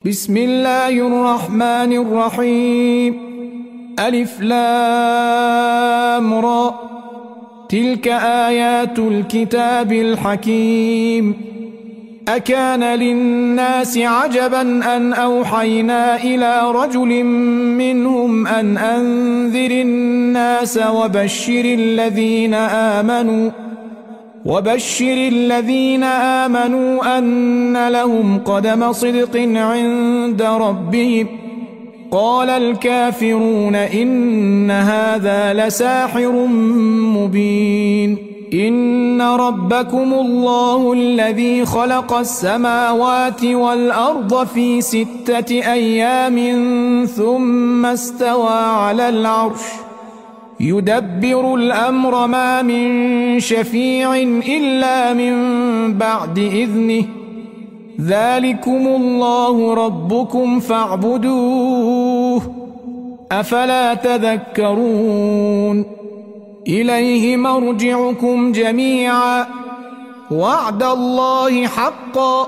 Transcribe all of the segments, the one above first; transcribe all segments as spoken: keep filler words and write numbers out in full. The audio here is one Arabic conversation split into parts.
بسم الله الرحمن الرحيم. ألف لام را، تلك آيات الكتاب الحكيم. أكان للناس عجبا أن أوحينا إلى رجل منهم أن أنذر الناس وبشر الذين آمنوا وبشر الذين آمنوا أن لهم قدم صدق عند ربهم. قال الكافرون إن هذا لساحر مبين. إن ربكم الله الذي خلق السماوات والأرض في ستة أيام ثم استوى على العرش يدبر الأمر ما من شفيع إلا من بعد إذنه. ذلكم الله ربكم فاعبدوه أفلا تذكرون. إليه مرجعكم جميعا وعد الله حقا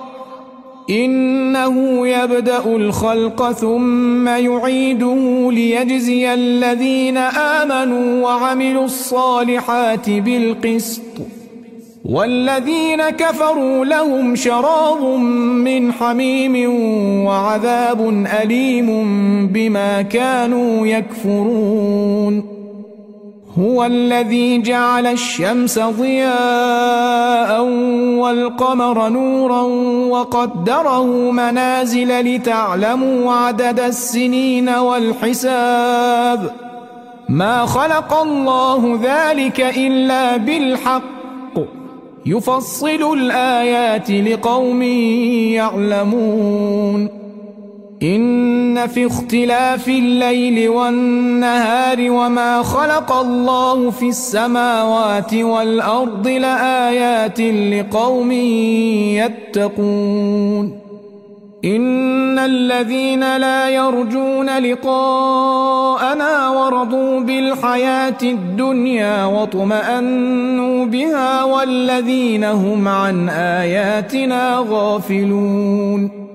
إنه يبدأ الخلق ثم يعيده ليجزي الذين آمنوا وعملوا الصالحات بالقسط والذين كفروا لهم شراب من حميم وعذاب أليم بما كانوا يكفرون. هو الذي جعل الشمس ضياء والقمر نورا وقدره منازل لتعلموا عدد السنين والحساب. ما خلق الله ذلك إلا بالحق يفصل الآيات لقوم يعلمون. إن في اختلاف الليل والنهار وما خلق الله في السماوات والأرض لآيات لقوم يتقون. إن الذين لا يرجون لقاءنا ورضوا بالحياة الدنيا واطمأنوا بها والذين هم عن آياتنا غافلون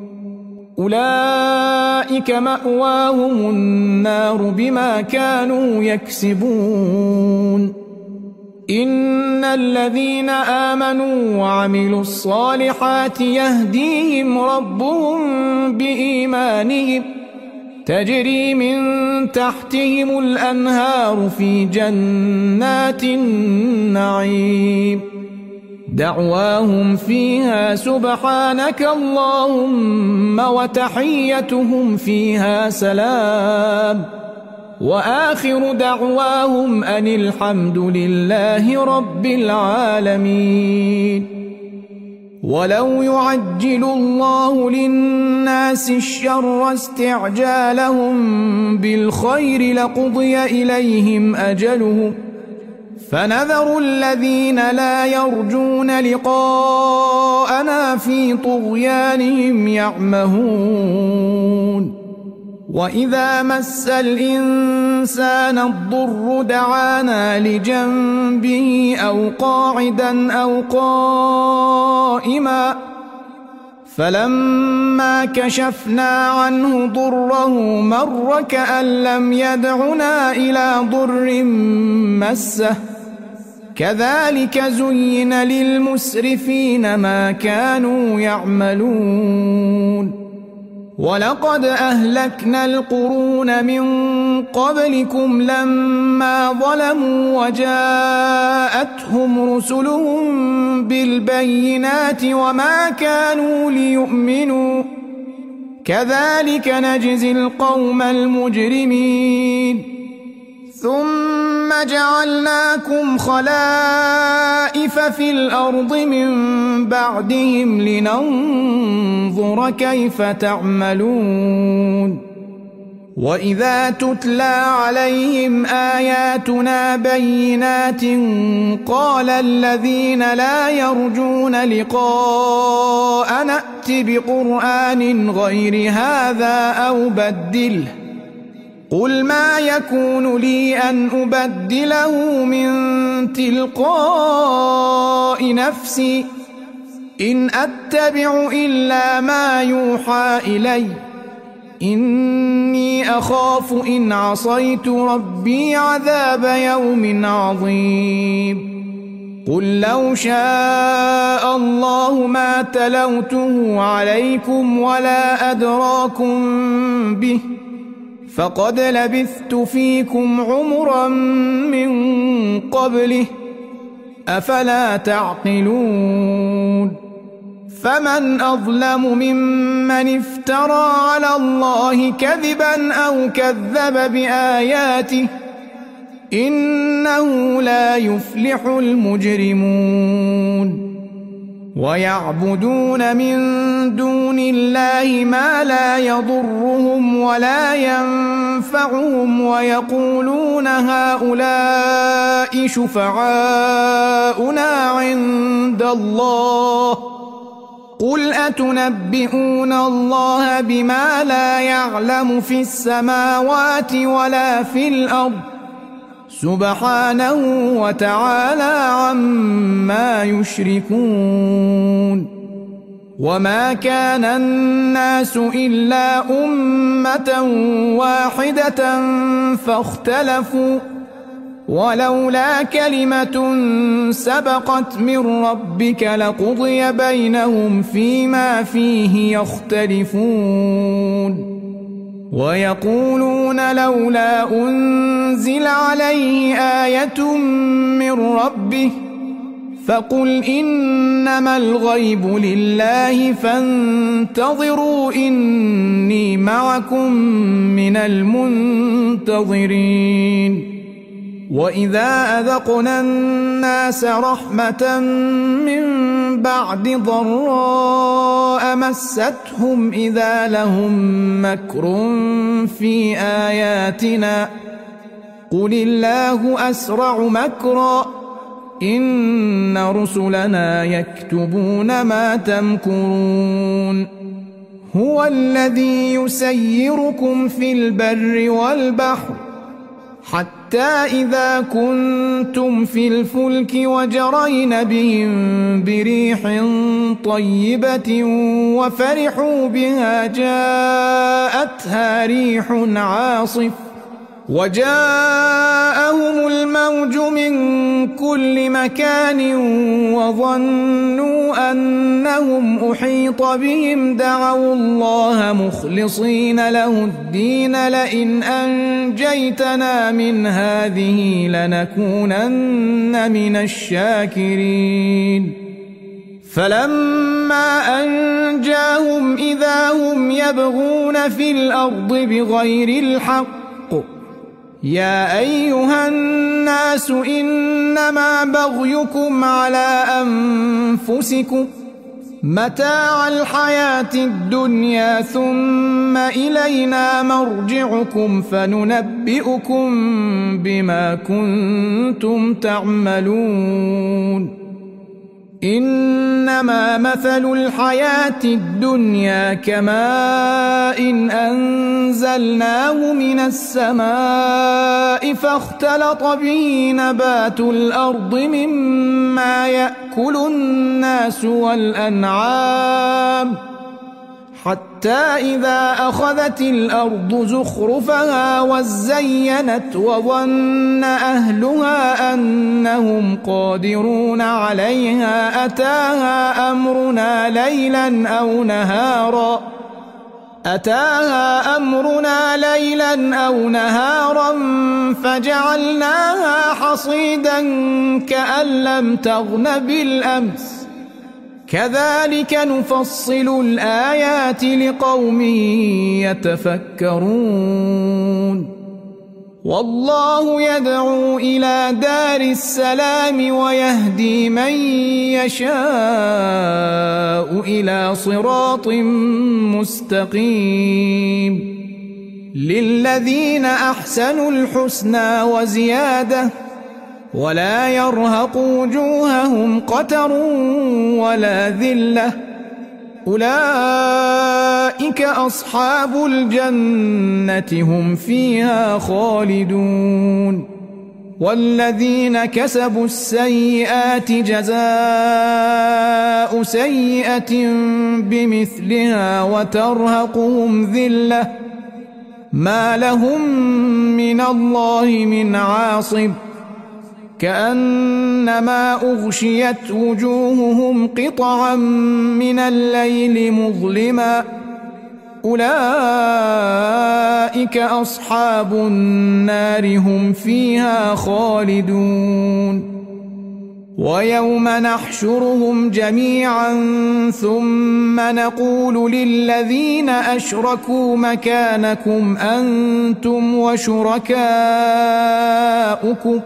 أولئك مأواهم النار بما كانوا يكسبون. إن الذين آمنوا وعملوا الصالحات يهديهم ربهم بإيمانهم تجري من تحتهم الأنهار في جنات النعيم. دعواهم فيها سبحانك اللهم وتحيتهم فيها سلام وآخر دعواهم أن الحمد لله رب العالمين. ولو يعجل الله للناس الشر استعجالهم بالخير لقضي إليهم أجلهم فنذر الذين لا يرجون لقاءنا في طغيانهم يعمهون. وإذا مس الإنسان الضر دعانا لجنبه أو قاعدا أو قائما فلما كشفنا عنه ضره مر كأن لم يدعنا إلى ضر مسه. كذلك زين للمسرفين ما كانوا يعملون. ولقد أهلكنا القرون من قبلكم لما ظلموا وجاءتهم رسلهم بالبينات وما كانوا ليؤمنوا كذلك نجزي القوم المجرمين. ثم جعلناكم خلائف في الأرض من بعدهم لننظر كيف تعملون. وإذا تتلى عليهم آياتنا بينات قال الذين لا يرجون لقاءنا ائت بقرآن غير هذا أو بدله قل ما يكون لي أن أبدله من تلقاء نفسي إن أتبع إلا ما يوحى إلي إني أخاف إن عصيت ربي عذاب يوم عظيم قل لو شاء الله ما تلوته عليكم ولا أدراكم به فقد لبثت فيكم عمرا من قبله أفلا تعقلون فمن أظلم ممن افترى على الله كذبا أو كذب بآياته إنه لا يفلح المجرمون ويعبدون من دون الله ما لا يضرهم ولا ينفعهم ويقولون هؤلاء شفعاؤنا عند الله قل أتنبئون الله بما لا يعلم في السماوات ولا في الأرض سبحانه وتعالى عما يشركون وما كان الناس إلا أمة واحدة فاختلفوا ولولا كلمة سبقت من ربك لقضي بينهم فيما فيه يختلفون ويقولون لولا أنزل عليه آية من ربه فقل إنما الغيب لله فانتظروا إني معكم من المنتظرين وإذا أذقنا الناس رحمة من بعد ضراء مستهم إذا لهم مكر في آياتنا قل الله أسرع مكرا إن رسلنا يكتبون ما تمكرون هو الذي يسيركم في البر والبحر حتى إذا كنتم في الفلك وجرين بهم بريح طيبة وفرحوا بها جاءتها ريح عاصف وجاءهم الموج من كل مكان وظنوا أنهم أحيط بهم دعوا الله مخلصين له الدين لئن أنجيتنا من هذه لنكونن من الشاكرين فلما أنجاهم إذا هم يبغون في الأرض بغير الحق يا أيها الناس إنما بغيكم على أنفسكم متاع الحياة الدنيا ثم إلينا مرجعكم فننبئكم بما كنتم تعملون إنما مثل الحياة الدنيا كماء أنزلناه من السماء فاختلط به نبات الأرض مما يأكل الناس والأنعام حتى إذا أخذت الأرض زخرفها وزينت وظن أهلها أنهم قادرون عليها أتاها أمرنا ليلا أو نهارا أتاها أمرنا ليلا أو نهارا فجعلناها حصيدا كأن لم تغن بالأمس كذلك نفصل الآيات لقوم يتفكرون والله يدعو إلى دار السلام ويهدي من يشاء إلى صراط مستقيم للذين أحسنوا الحسنى وزيادة ولا يرهق وجوههم قتر ولا ذلة أولئك أصحاب الجنة هم فيها خالدون والذين كسبوا السيئات جزاء سيئة بمثلها وترهقهم ذلة ما لهم من الله من عاصم كأنما أغشيت وجوههم قطعا من الليل مظلما أولئك أصحاب النار هم فيها خالدون ويوم نحشرهم جميعا ثم نقول للذين أشركوا مكانكم أنتم وشركاؤكم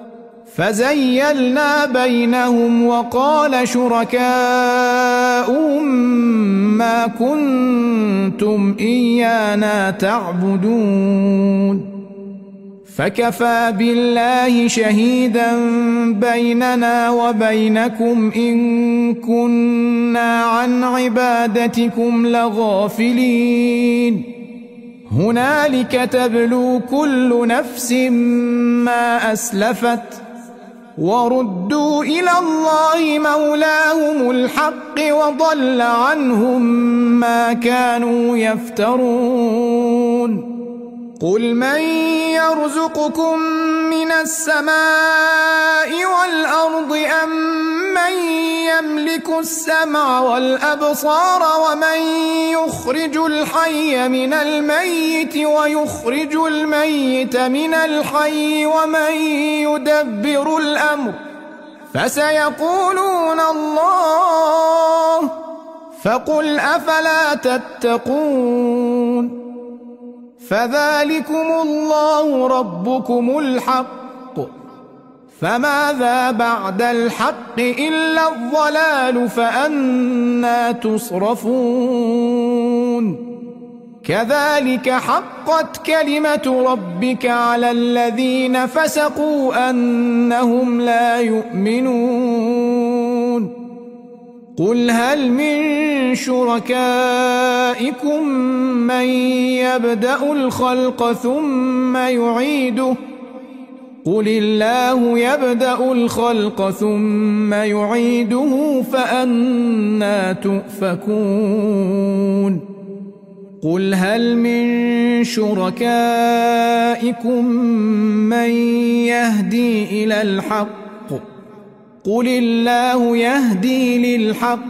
فزيلنا بينهم وقال شركاؤهم ما كنتم إيانا تعبدون فكفى بالله شهيدا بيننا وبينكم إن كنا عن عبادتكم لغافلين هنالك تبلو كل نفس ما أسلفت وردوا إلى الله مولاهم الحق وضل عنهم ما كانوا يفترون قل من يرزقكم من السماء والأرض أم من يملك السمع والأبصار ومن يخرج الحي من الميت ويخرج الميت من الحي ومن يدبر الأمر فسيقولون الله فقل أفلا تتقون فذلكم الله ربكم الحق فماذا بعد الحق إلا الضلال فأنى تصرفون كذلك حقت كلمة ربك على الذين فسقوا أنهم لا يؤمنون قل هل من شركائكم من يبدأ الخلق ثم يعيده قل الله يبدأ الخلق ثم يعيده فأنى تؤفكون قل هل من شركائكم من يهدي إلى الحق قل الله يهدي للحق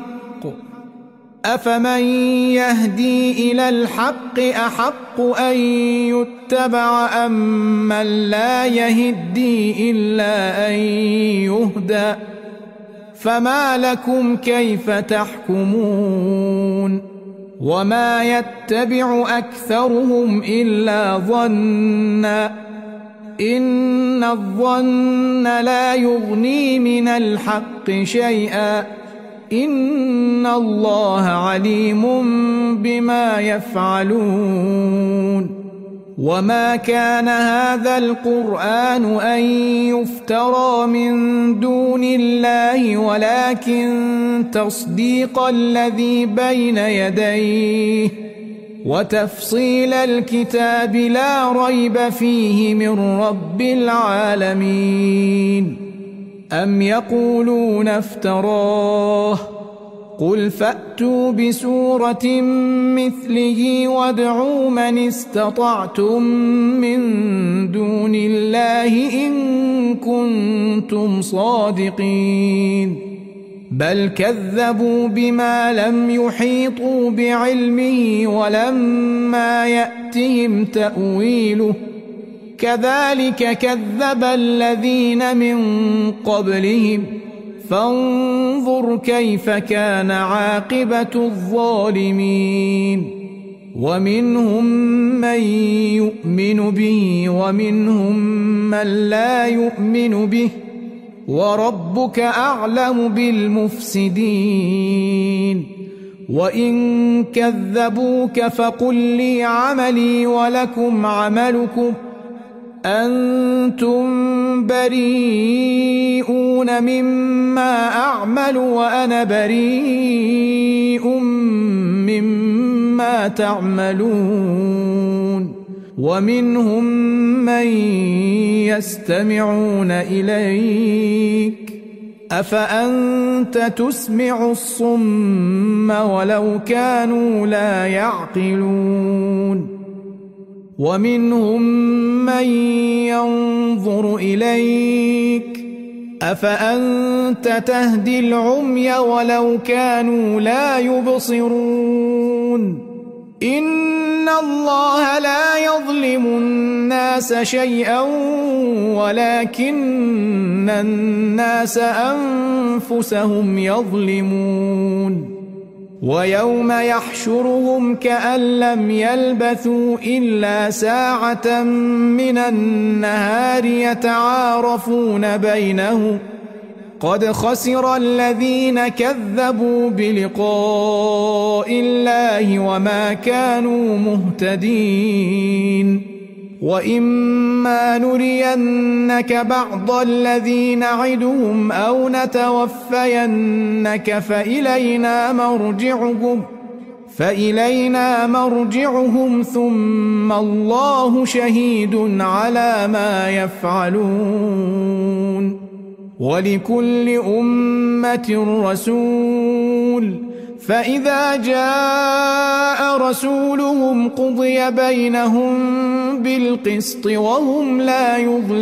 أفمن يهدي إلى الحق أحق أن يتبع أم من لا يهدي إلا أن يهدى فما لكم كيف تحكمون وما يتبع أكثرهم إلا ظنًّا إن الظن لا يغني من الحق شيئا إن الله عليم بما يفعلون وما كان هذا القرآن أن يفترى من دون الله ولكن تصديق الذي بين يديه وتفصيل الكتاب لا ريب فيه من رب العالمين أم يقولون افتراه قل فأتوا بسورة مثله وادعوا من استطعتم من دون الله إن كنتم صادقين بل كذبوا بما لم يحيطوا بعلمه ولما يأتهم تأويله كذلك كذب الذين من قبلهم فانظر كيف كان عاقبة الظالمين ومنهم من يؤمن به ومنهم من لا يؤمن به وربك أعلم بالمفسدين وإن كذبوك فقل لي عملي ولكم عملكم أنتم بريئون مما أعمل وأنا بريء مما تعملون ومنهم من يستمعون إليك أفأنت تسمع الصم ولو كانوا لا يعقلون ومنهم من ينظر إليك أفأنت تهدي العمي ولو كانوا لا يبصرون إن الله لا يظلم الناس شيئا ولكن الناس أنفسهم يظلمون ويوم يحشرهم كأن لم يلبثوا إلا ساعة من النهار يتعارفون بينهم قد خسر الذين كذبوا بلقاء الله وما كانوا مهتدين وإما نرينك بعض الذي نعدهم أو نتوفينك فإلينا مرجعهم فإلينا مرجعهم ثم الله شهيد على ما يفعلون ولكل أمة رسول فإذا جاء رسولهم قضي بينهم بالقسط وهم لا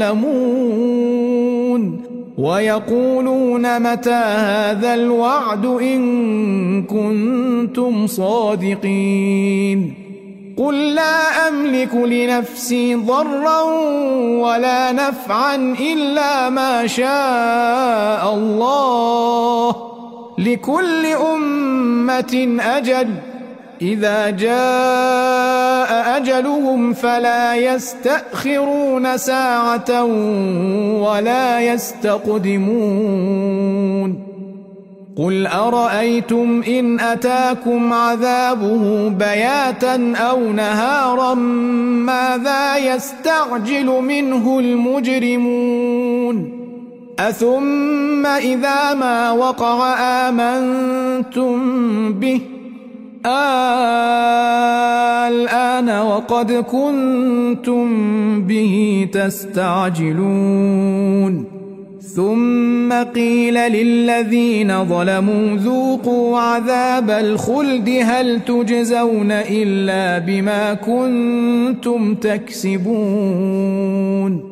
يظلمون ويقولون متى هذا الوعد إن كنتم صادقين قل لا أملك لنفسي ضرا ولا نفعا إلا ما شاء الله لكل أمة أجل إذا جاء أجلهم فلا يستأخرون ساعة ولا يستقدمون قل أرأيتم إن أتاكم عذابه بياتا أو نهارا ماذا يستعجل منه المجرمون أثم إذا ما وقع آمنتم به الآن وقد كنتم به تستعجلون ثم قيل للذين ظلموا ذوقوا عذاب الخلد هل تجزون إلا بما كنتم تكسبون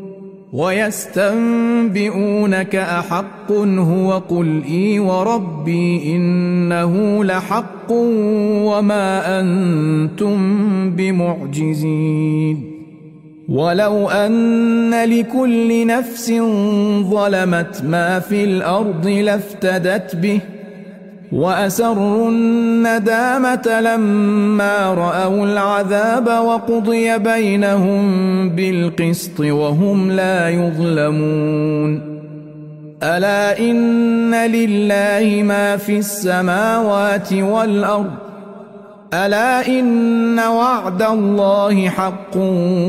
ويستنبئونك أحق هو قل إي وربي إنه لحق وما أنتم بمعجزين ولو أن لكل نفس ظلمت ما في الأرض لافتدت به وأسروا الندامة لما رأوا العذاب وقضي بينهم بالقسط وهم لا يظلمون ألا إن لله ما في السماوات والأرض ألا إن وعد الله حق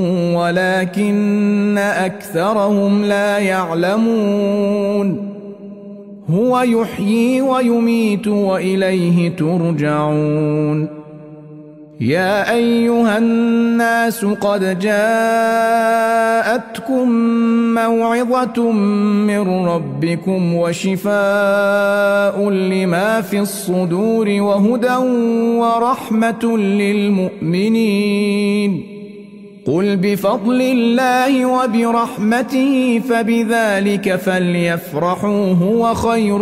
ولكن أكثرهم لا يعلمون هو يحيي ويميت وإليه ترجعون يا أيها الناس قد جاءتكم موعظة من ربكم وشفاء لما في الصدور وهدى ورحمة للمؤمنين قل بفضل الله وبرحمته فبذلك فليفرحوا هو خير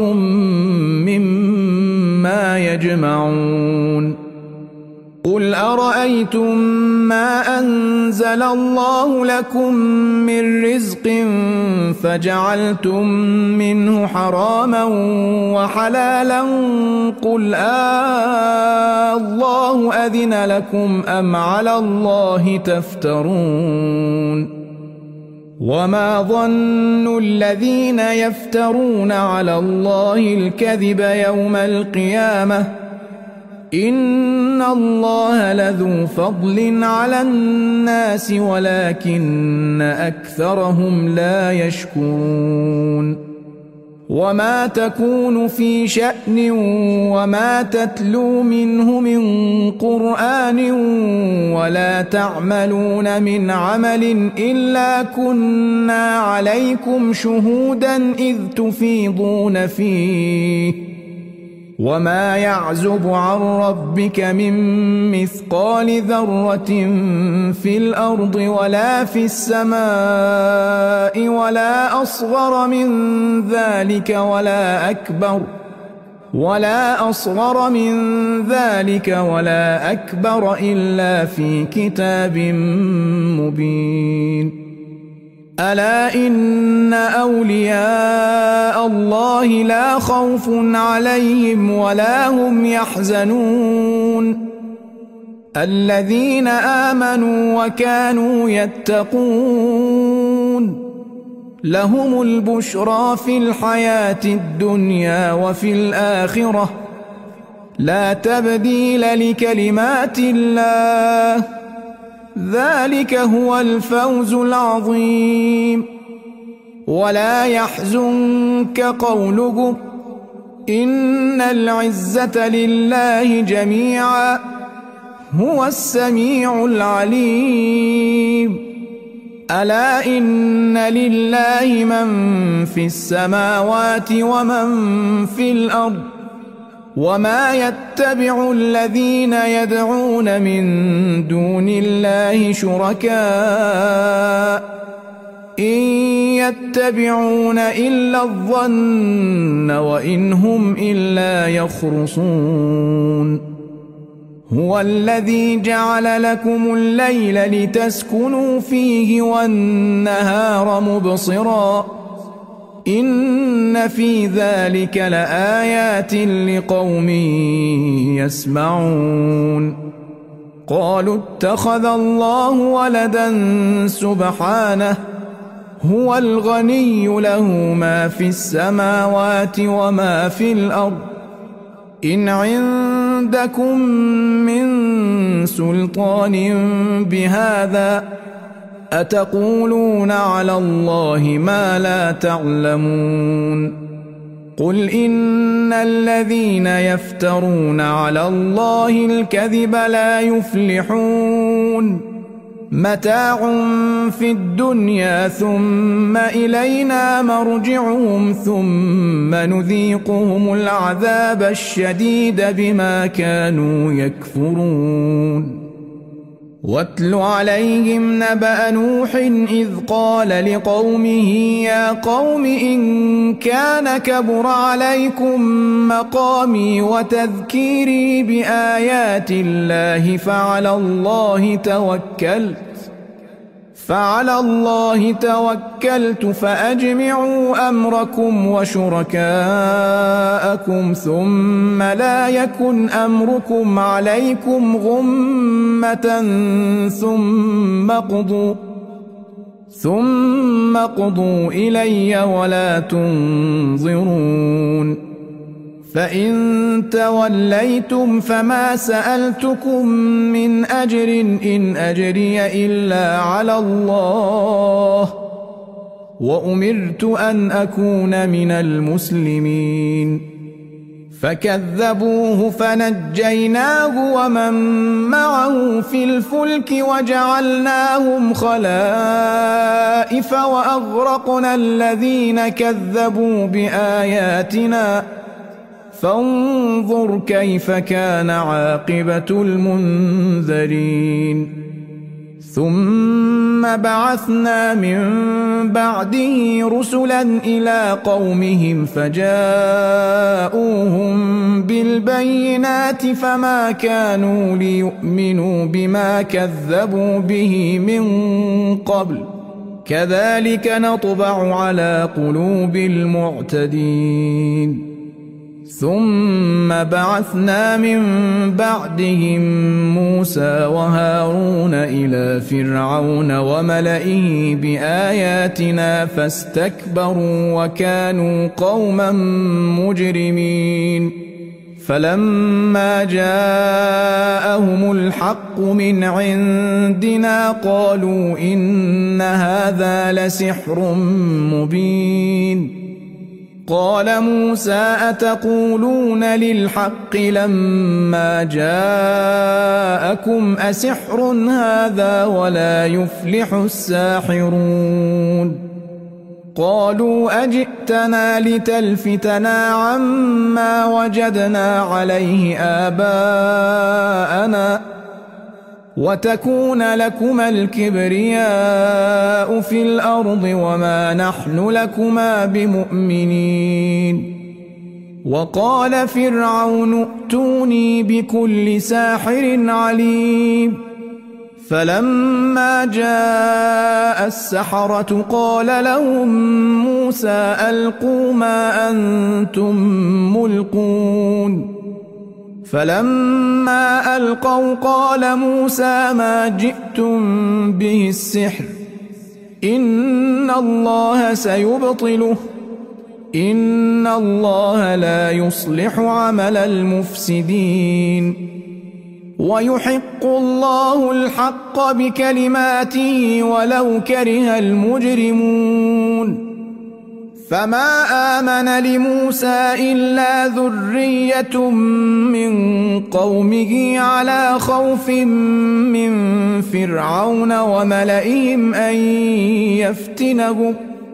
مما يجمعون قل أرأيتم ما أنزل الله لكم من رزق فجعلتم منه حراما وحلالا قل آه الله أذن لكم أم على الله تفترون وما ظن الذين يفترون على الله الكذب يوم القيامة إن الله لذو فضل على الناس ولكن أكثرهم لا يشكرون وما تكون في شأن وما تتلو منه من قرآن ولا تعملون من عمل إلا كنا عليكم شهودا إذ تفيضون فيه وما يعزب عن ربك من مثقال ذرة في الأرض ولا في السماء ولا أصغر من ذلك ولا أكبر ولا أصغر من ذلك ولا أكبر إلا في كتاب مبين. ألا إن أولياء الله لا خوف عليهم ولا هم يحزنون الذين آمنوا وكانوا يتقون لهم البشرى في الحياة الدنيا وفي الآخرة لا تبديل لكلمات الله ذلك هو الفوز العظيم. ولا يحزنك قولهم إن العزة لله جميعا هو السميع العليم. ألا إن لله من في السماوات ومن في الأرض وما يتبع الذين يدعون من دون الله شركاء إن يتبعون إلا الظن وإن هم إلا يخرصون. هو الذي جعل لكم الليل لتسكنوا فيه والنهار مبصرا إن في ذلك لآيات لقوم يسمعون. قالوا اتخذ الله ولدا سبحانه هو الغني له ما في السماوات وما في الأرض إن عندكم من سلطان بهذا أتقولون على الله ما لا تعلمون. قل إن الذين يفترون على الله الكذب لا يفلحون متاع في الدنيا ثم إلينا مرجعهم ثم نذيقهم العذاب الشديد بما كانوا يكفرون. واتل عليهم نبأ نوح إذ قال لقومه يا قوم إن كان كبر عليكم مقامي وتذكيري بآيات الله فعلى الله توكلت فعلى الله توكلت فأجمعوا أمركم وشركاءكم ثم لا يكن أمركم عليكم غمة ثم قضوا ثم قضوا إلي ولا تنظرون. فإن توليتم فما سألتكم من أجر إن أجري إلا على الله وأمرت أن أكون من المسلمين. فكذبوه فنجيناه ومن معه في الفلك وجعلناهم خلائف وأغرقنا الذين كذبوا بآياتنا فانظر كيف كان عاقبة المنذرين. ثم بعثنا من بعده رسلا إلى قومهم فجاءوهم بالبينات فما كانوا ليؤمنوا بما كذبوا به من قبل كذلك نطبع على قلوب المعتدين. ثم بعثنا من بعدهم موسى وهارون إلى فرعون وملئه بآياتنا فاستكبروا وكانوا قوما مجرمين. فلما جاءهم الحق من عندنا قالوا إن هذا لسحر مبين. قال موسى أتقولون للحق لما جاءكم أسحر هذا ولا يفلح الساحرون. قالوا أجئتنا لتلفتنا عما وجدنا عليه آباءنا وتكون لكما الكبرياء في الأرض وما نحن لكما بمؤمنين. وقال فرعون ائتوني بكل ساحر عليم. فلما جاء السحرة قال لهم موسى ألقوا ما أنتم ملقون. فلما ألقوا قال موسى ما جئتم به السحر إن الله سيبطله إن الله لا يصلح عمل المفسدين ويحق الله الحق بكلماته ولو كره المجرمون. فما آمن لموسى إلا ذرية من قومه على خوف من فرعون وملئهم أن يفتنهم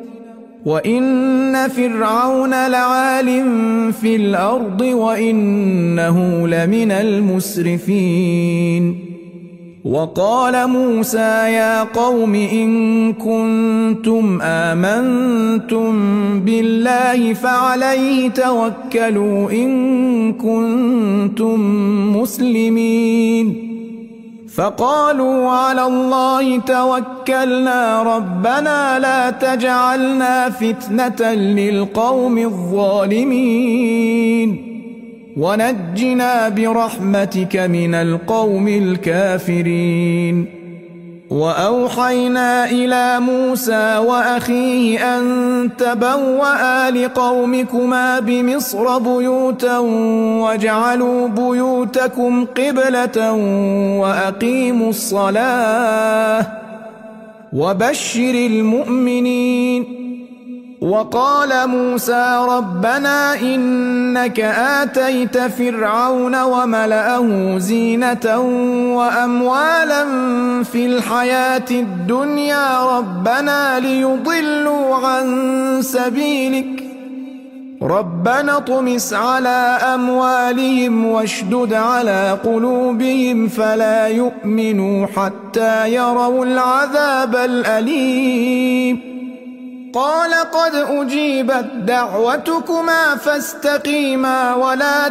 وإن فرعون لعال في الأرض وإنه لمن المسرفين. وقال موسى يا قوم إن كنتم آمنتم بالله فعليه توكلوا إن كنتم مسلمين. فقالوا على الله توكلنا ربنا لا تجعلنا فتنة للقوم الظالمين ونجنا برحمتك من القوم الكافرين. وأوحينا إلى موسى وأخيه أن تبوأ لقومكما بمصر بيوتا واجعلوا بيوتكم قبلة وأقيموا الصلاة وبشر المؤمنين. وقال موسى ربنا إنك آتيت فرعون وملأه زينة وأموالا في الحياة الدنيا ربنا ليضلوا عن سبيلك ربنا اطمس على أموالهم واشدد على قلوبهم فلا يؤمنوا حتى يروا العذاب الأليم. قال قد أجيبت دعوتكما فاستقيما ولا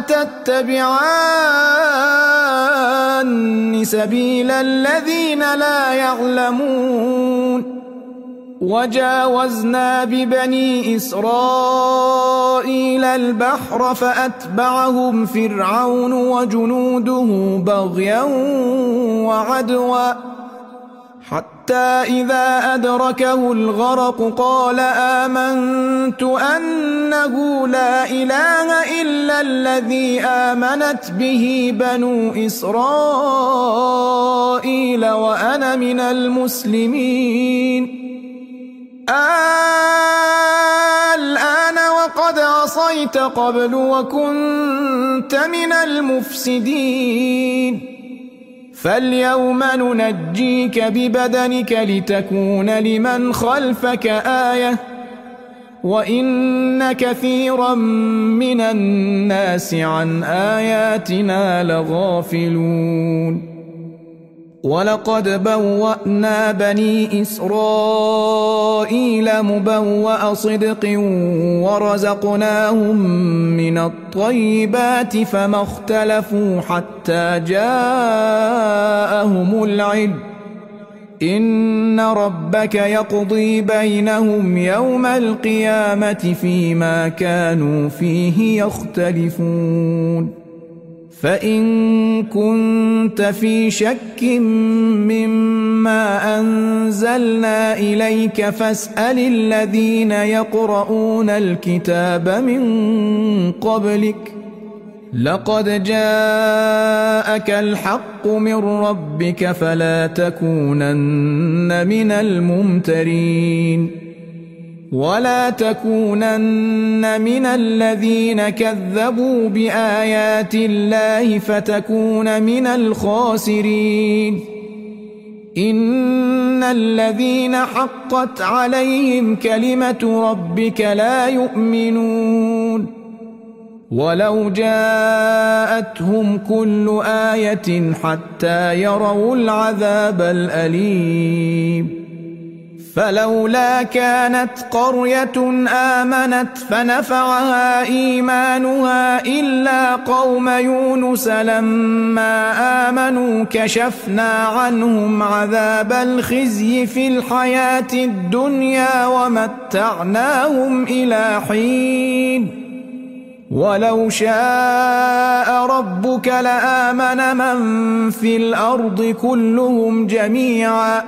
تتبعان سبيل الذين لا يعلمون. وجاوزنا ببني إسرائيل البحر فأتبعهم فرعون وجنوده بغيا وعدوا حتى إذا أدركه الغرق قال آمنت أنه لا إله إلا الذي آمنت به بنو إسرائيل وأنا من المسلمين. الآن وقد عصيت قبل وكنت من المفسدين فاليوم ننجيك ببدنك لتكون لمن خلفك آية وإن كثيرا من الناس عن آياتنا لغافلون. ولقد بوأنا بني إسرائيل مبوأ صدق ورزقناهم من الطيبات فما اختلفوا حتى جاءهم العلم إن ربك يقضي بينهم يوم القيامة فيما كانوا فيه يختلفون. فإن كنت في شك مما أنزلنا إليك فاسأل الذين يقرؤون الكتاب من قبلك لقد جاءك الحق من ربك فلا تكونن من الممترين ولا تكونن من الذين كذبوا بآيات الله فتكون من الخاسرين. إن الذين حقت عليهم كلمة ربك لا يؤمنون ولو جاءتهم كل آية حتى يروا العذاب الأليم فلولا كانت قرية آمنت فنفعها إيمانها إلا قوم يونس لما آمنوا كشفنا عنهم عذاب الخزي في الحياة الدنيا ومتعناهم إلى حين ولو شاء ربك لآمن من في الأرض كلهم جميعا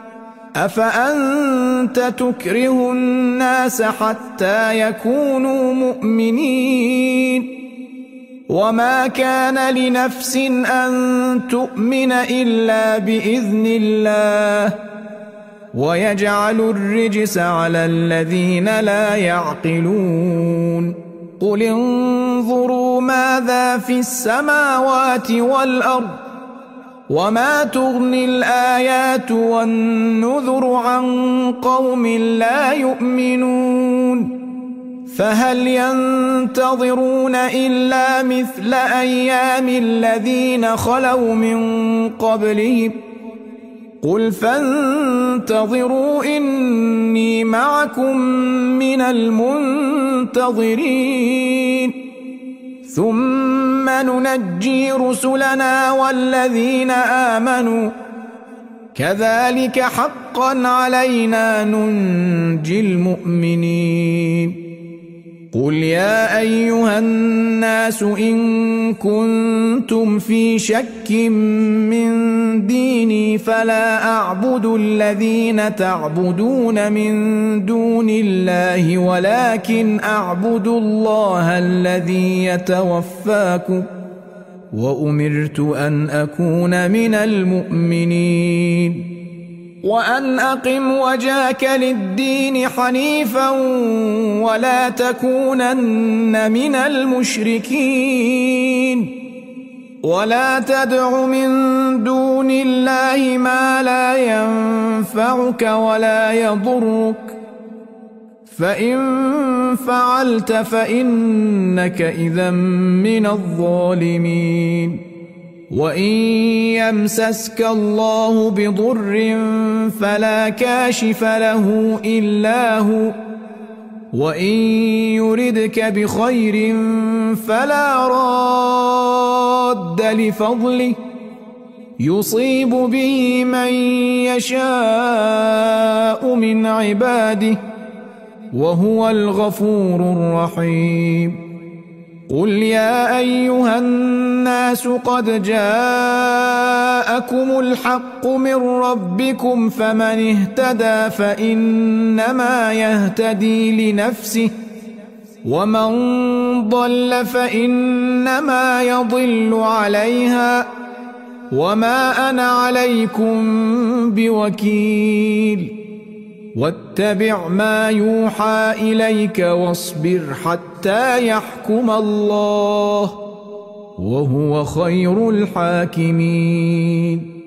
أفأنت تكره الناس حتى يكونوا مؤمنين وما كان لنفس أن تؤمن إلا بإذن الله ويجعل الرجس على الذين لا يعقلون قل انظروا ماذا في السماوات والأرض وما تغني الآيات والنذر عن قوم لا يؤمنون فهل ينتظرون إلا مثل أيام الذين خلوا من قبلهم قل فانتظروا إني معكم من المنتظرين ثم ننجي رسلنا والذين آمنوا كذلك حقا علينا ننجي المؤمنين قل يا أيها الناس إن كنتم في شك من ديني فلا أعبد الذين تعبدون من دون الله ولكن أعبد الله الذي يتوفاكم وأمرت أن أكون من المؤمنين وأن أقم وجهك للدين حنيفا ولا تكونن من المشركين ولا تدع من دون الله ما لا ينفعك ولا يضرك فإن فعلت فإنك إذا من الظالمين وإن يمسسك الله بضر فلا كاشف له إلا هو وإن يردك بخير فلا راد لفضله يصيب به من يشاء من عباده وهو الغفور الرحيم قل يا أيها الناس قد جاءكم الحق من ربكم فمن اهتدى فإنما يهتدي لنفسه ومن ضل فإنما يضل عليها وما أنا عليكم بوكيل واتبع ما يوحى إليك واصبر حتى يحكم الله وهو خير الحاكمين